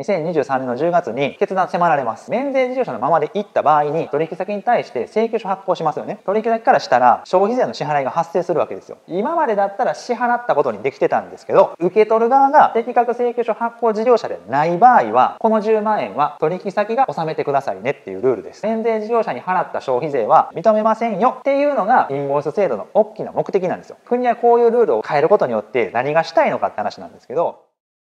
2023年の10月に決断迫られます。免税事業者のままでいった場合に取引先に対して請求書発行しますよね。取引先からしたら消費税の支払いが発生するわけですよ。今までだったら支払ったことにできてたんですけど、受け取る側が適格請求書発行事業者でない場合はこの10万円は取引先が納めてくださいねっていうルールです。免税事業者に払った消費税は認めませんよっていうのがインボイス制度の大きな目的なんですよ。国はこういうルールを変えることによって何がしたいのかって話なんですけど、